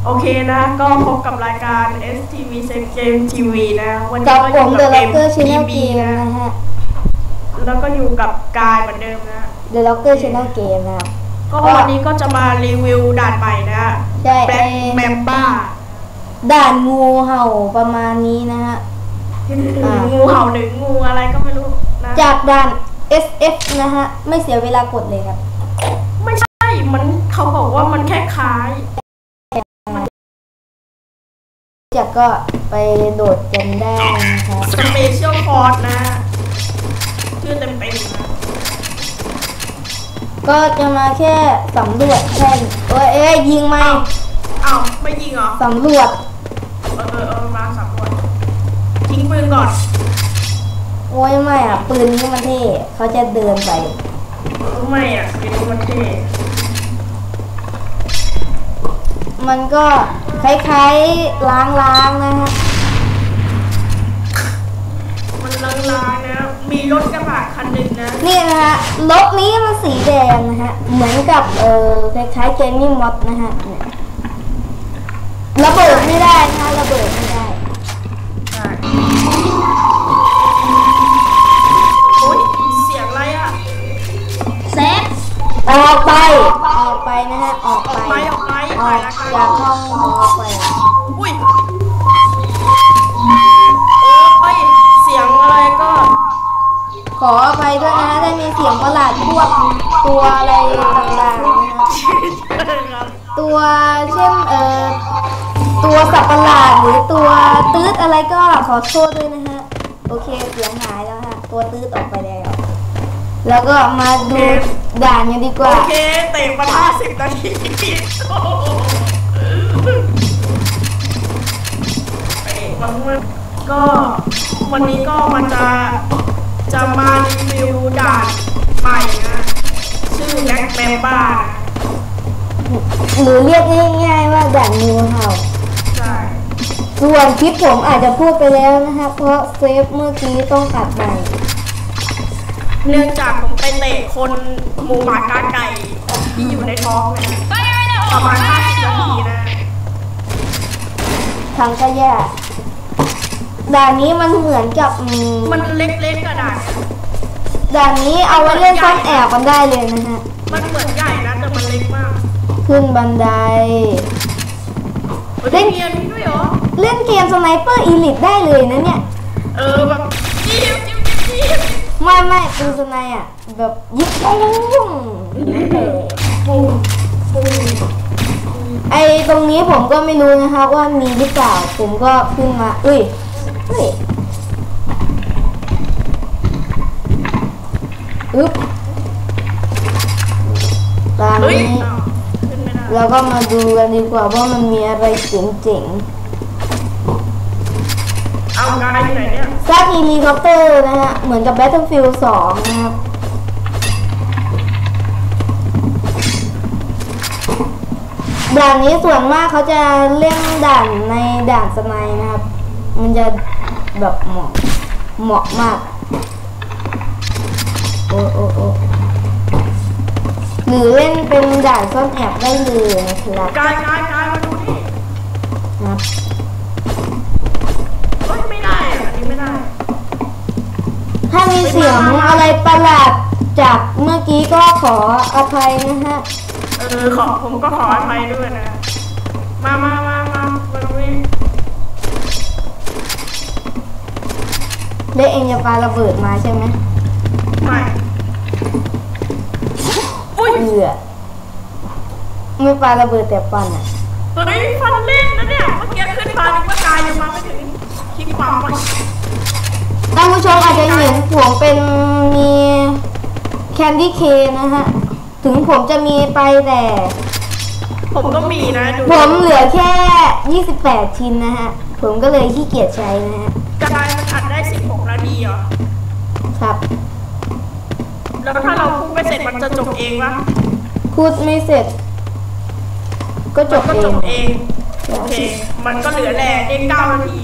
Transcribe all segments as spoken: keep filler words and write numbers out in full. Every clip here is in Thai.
โอเคนะก็พบกับรายการ เอส ที วี Set Game ที วี นะวันนี้กับก็อผยู่มกับเดอะเกล็อกมเกอร์ชแนทีลเกวีมนะนะฮะแล้วก็อยู่กับกายเหมือนเดิมนะเดอะล็อกเกอร์ชแนลเกมนะครับก็วันนี้ก็จะมารีวิวด่านใหม่นะใช่แบล็คแมมบ้าด่านงูเห่าประมาณนี้นะฮะงูเห่าหรืองูอะไรก็ไม่รู้นะจากด่าน เอส เอฟ นะฮะไม่เสียเวลากดเลยครับไม่ใช่มันเขาบอกว่ามันแค่คล้ายจากก็ไปโดดกันได้นะครับสเปเชียลฟอร์ดนะชื่อเต็มๆนะก็จะมาแค่สำรวจแค่เอ้ยเอ้ยยิงไหมอ้าวไม่ยิงเหรอสำรวจเออเออเออมาสำรวจทิ้งปืนก่อนโอ้ยไม่อ่ะปืนนี้มันเท่เขาจะเดินไปไม่อ่ะปืนนี้มันเท่มันก็คล้ายๆล้างๆนะฮะมันล้างๆนะมีรถกระบะคันหนึ่งนะนี่นะฮะรถนี้มันสีแดงนะฮะเหมือนกับเออคล้ายๆเกมมิ่งมอดนะฮะระเบิดไม่ได้นะระเบิดไม่ได้โอ้ยเสียงอะไรอ่ะเซฟออกไปออกไปนะฮะออกไปออกไปออกจากห้องออกไปอุ้ยโอ้ยเสียงอะไรก็ขออภัยด้วยนะฮะได้มีเสียงประหลาดพวกตัวอะไรต่างๆนะฮะตัวเช่นเอ่อตัวสัตว์ประหลาดหรือตัวตืดอะไรก็ขอโทษด้วยนะฮะโอเคเสียงหายแล้วฮะตัวตืดออกไปแล้วแล้วก็มาดูด่านกันดีกว่าโอเคเตะมาห้าสิบนาทีเตะมาก็วันนี้ก็มันจะจะมารีวิวด่านใหม่นะชื่อแบล็คแมมบ้าหรือเรียกง่ายๆว่าด่านงูเห่าใช่ส่วนคลิปผมอาจจะพูดไปแล้วนะคะเพราะเซฟเมื่อกี้ต้องอัดใหม่เนื่องจากผมไปเตะคนหมูหมากาไก่ที่อยู่ในท้องเลยประมาณห้าสิบนาทีนะทางก็แย่ด่านนี้มันเหมือนกับมันเล็กๆกระดาษด่านนี้เอาไว้เล่นซ่อนแอบกันได้เลยนะฮะมันเหมือนใหญ่นะแต่มันเล็กมากขึ้นบันไดเล่นเกมนี้ด้วยเหรอเล่นเกมสไนเปอร์อีลิทได้เลยนะเนี่ยเออแบบยิบยิบยิบไม่ไม่คือสไนอ่ะแบบยิบปุ้งปุ้งปุ้งไอตรงนี้ผมก็ไม่รู้นะคะว่ามีหรือเปล่าผมก็ขึ้นมาอุ้ยเฮ้ยอึ๊บตามนี้เราก็มาดูกันดีกว่าว่ามันมีอะไรเจ๋งๆเอาการอยู่ไหนเนี่ยซากเฮลิคอปเตอร์นะฮะเหมือนกับ Battlefield สองนะครับด่านนี้ส่วนมากเขาจะเล่นด่านในด่านสไนนะครับมันจะแบบเหมาะเหมาะมากโอ้โอ้โอ้หรือเล่นเป็นด่านซ่อนแอบได้เลยนะครับกายกายกายมาดูนี่ครับเฮ้ยไม่ได้อันนี้ไม่ได้ถ้ามีเสียงอะไรประหลาดจากเมื่อกี้ก็ขออภัยนะฮะเออขอผมก็ขออภัยด้วยนะมามามามามาดูนี่เละเองจะปาระเบิดมาใช่ไหมไม่อุ้ยเอือไม่ปาระเบิดแต่ฟันอ่ะเฮ้ยฟันเล่นนะเนี่ยเมื่อกี้ขึ้นมานึกว่ากายยังมาไม่ถึงคลิกความไปท่านผู้ชมอาจจะเห็นผมเป็นมีแคนดี้เคนะฮะถึงผมจะมีไปแต่ผมก็มีนะดูผมเหลือแค่ยี่สิบแปดชิ้นนะฮะผมก็เลยขี้เกียจใช้นะฮะกายมันอัดได้สิบหกนาทีเหรอครับแล้วถ้าเราพูดไม่เสร็จมันจะจบเองวะพูดไม่เสร็จก็จบเองเองโอเคมันก็เหลือแหล่เองเก้านาที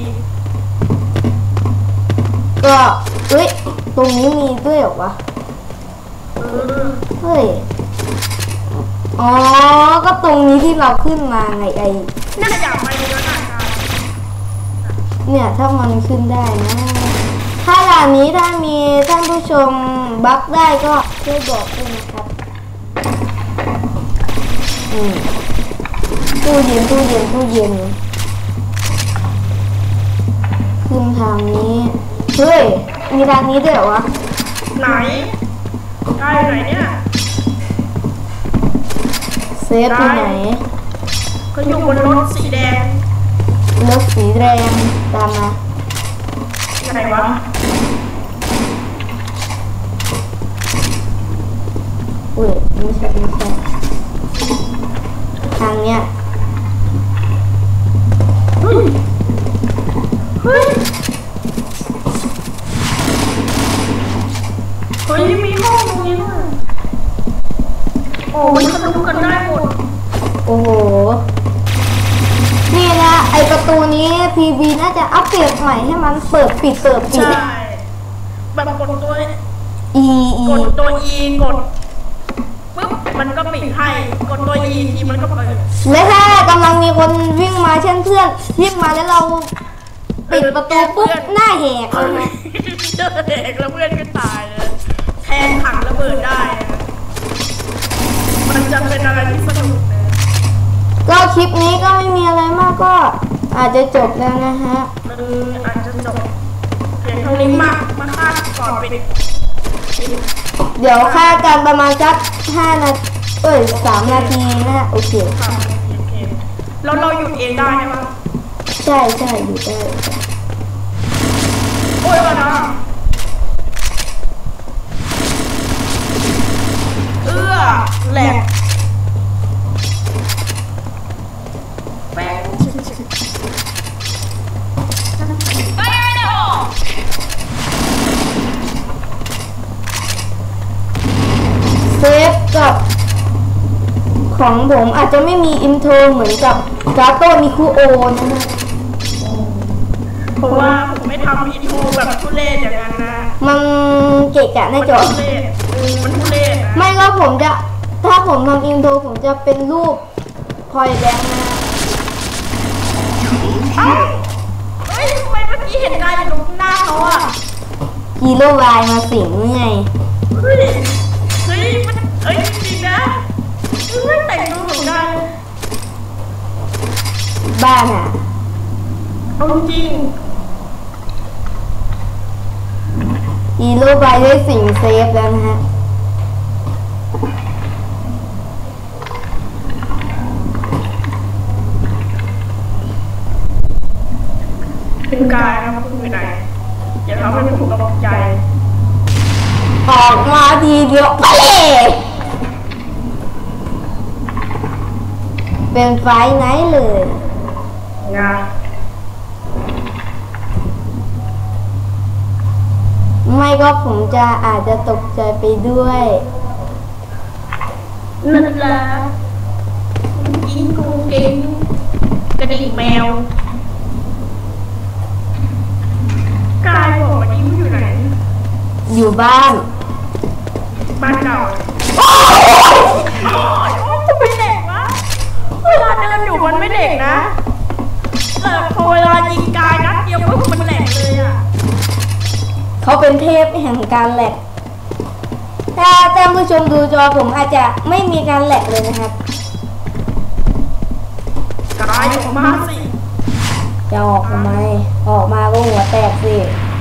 ก็เฮ้ยตรงนี้มีด้วยเหรอวะเฮ้ยอ๋อก็ตรงนี้ที่เราขึ้นมาไงไอน่าอยากไปเยอะหน่อยค่ะเนี่ยถ้ามันขึ้นได้นะถ้าด่านนี้ถ้ามีท่านผู้ชมบักได้ก็ช่วยบอกด้วยนะครับอืมตู้เย็นตู้เย็นตู้เย็นขึ้นทางนี้เฮ้ยมีทางนี้ด้วยเหรอวะไหนใกล้ไหนเนี่ยเซฟที่ไหนก็อยู่บนรถสีแดงรถสีแดงตามมาไหนวะอุ้ยไม่ใช่ไม่ใช่ทางเนี้ยเฮ้ยเฮ้ยเฮ้ยมีห้องตรงนี้ด้วยโอ้มันทะลุกันได้หมดโอ้โหนี่นะไอประตูนี้ พี บี น่าจะอัปเดตใหม่ให้มันเปิดปิดเปิดปิดใช่แบบกดตัวอีอีกดตัว E กดปึ๊บมันก็ปิดให้กดตัว E ทีมันก็เปิดและถ้ากำลังมีคนวิ่งมาเช่นเพื่อนวิ่งมาแล้วเราปิดประตูปุ๊บหน้าแหกเลยนะเจอเด็กแล้วเพื่อนก็ตายเลยแทนถังระเบิดได้นะมันจะเป็นอะไรที่สนุกนะก็คลิปนี้ก็ไม่มีอะไรมากก็อาจจะจบแล้วนะฮะมันอาจจะจบเพียงเท่านี้มากมาฆ่าก่อนปิดเดี๋ยวค่ากันประมาณสักห้านาทีเอ้ยสามนาทีนะฮะโอเคค่ะโอเคแล้วเราหยุดเองได้ไหมใช่ใช่อยู่ได้โอ้ยมานะเอื้อแหลกแป้งเซฟกับของผมอาจจะไม่มีอินโทรเหมือนกับกาโต้มิคุโอนะฮะเพราะว่าผมไม่ทำอินโทรแบบทุเรศอย่างนั้นนะมันเกะกะหน้าจอทุเรศมันทุเรศนะไม่ก็ผมจะถ้าผมทำอินโทรผมจะเป็นรูปพลอยแบงค์นะเอ้าเฮ้ยทำไมเมื่อกี้เห็นกายอยู่ตรงหน้าเขาอะฮีโร่วายมาสิงไงเฮ้ยเฮ้ยมันเอ้ยจริงนะเฮ้ยแต่งตัวเหมือนกันบ้านอ่ะเอาจริงฮีโร่วายได้สิงเซฟแล้วนะฮะเป็นกายนะครับคุณอยู่ไหนอย่าทำให้ผมตกใจออกมาทีเดียวไปเลยเป็นไฟไหนเลยงาไม่ก็ผมจะอาจจะตกใจไปด้วยนั่นแหละกินกุ้งกินกระดิ่งแมวกายบอกว่ายิ้มอยู่ไหนอยู่บ้านบ้านเก่าโอ้ยจะไม่เด็กวะเวลาเดินอยู่มันไม่เด็กนะแต่พอเวลายิงกายนัดเดียวปุ๊บมันแหลกเลยอ่ะเขาเป็นเทพแห่งการแหลกถ้าท่านผู้ชมดูจอผมอาจจะไม่มีการแหลกเลยนะครับกายออกมาสิจะออกทำไม ออกมาก็หัวแตกสิ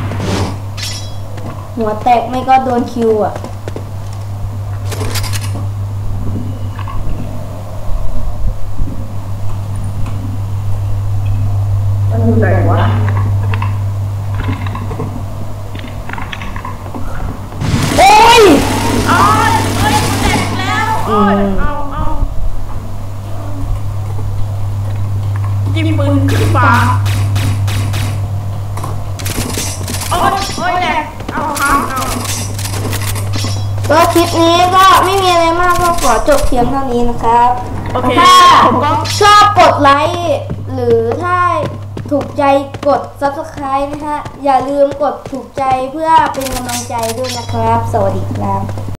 หัวแตกไม่ก็โดนคิวอ่ะมันอยู่ไหนวะโอ้ยอ๋อเอ้ยมันแหลกแล้วโอ้ยเอาเอายิงปืนขึ้นฟ้าโอ้ยโอ้ยแหลกเอาครับเอาก็คลิปนี้ก็ไม่มีอะไรมากก็ขอจบเพียงเท่านี้นะครับโอเคถ้าผมก็ชอบกดไลค์หรือถ้าถูกใจกด ซับสไครบ์ นะฮะอย่าลืมกดถูกใจเพื่อเป็นกำลังใจด้วยนะครับ สวัสดีครับ